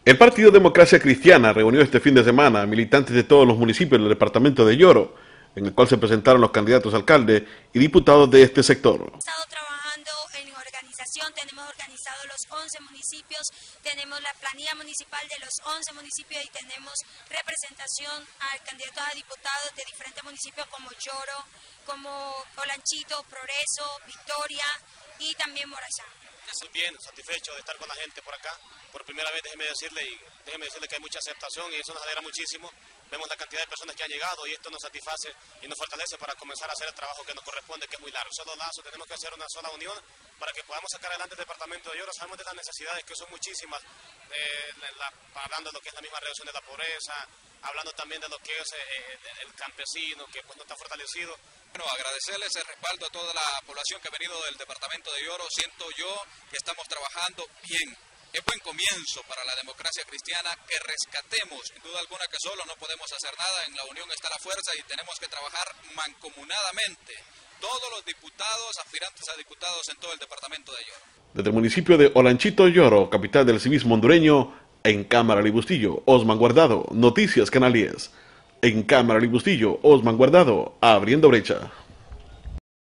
El Partido Democracia Cristiana reunió este fin de semana a militantes de todos los municipios del departamento de Yoro, en el cual se presentaron los candidatos a alcalde y diputados de este sector. Estado trabajando en organización, tenemos organizados los 11 municipios, tenemos la planilla municipal de los 11 municipios y tenemos representación a candidatos a diputados de diferentes municipios como Yoro, como Olanchito, Progreso, Victoria y también Morazán. Estoy bien, satisfecho de estar con la gente por acá. Por primera vez, déjeme decirle que hay mucha aceptación y eso nos alegra muchísimo. Vemos la cantidad de personas que han llegado y esto nos satisface y nos fortalece para comenzar a hacer el trabajo que nos corresponde, que es muy largo. Solo lazo, tenemos que hacer una sola unión para que podamos sacar adelante el departamento de Yoro. Sabemos de las necesidades que son muchísimas, hablando de lo que es la misma reducción de la pobreza, hablando también de lo que es el campesino, que pues no está fortalecido. Bueno, agradecerles el respaldo a toda la población que ha venido del departamento de Yoro. Siento yo que estamos trabajando bien. Es buen comienzo para la democracia cristiana que rescatemos, sin duda alguna que solo no podemos hacer nada, en la unión está la fuerza y tenemos que trabajar mancomunadamente. Todos los diputados, aspirantes a diputados en todo el departamento de Yoro. Desde el municipio de Olanchito, Yoro, capital del civismo hondureño, en Cámara Libustillo, Osman Guardado, Noticias Canal 10. En Cámara Libustillo, Osman Guardado, abriendo brecha.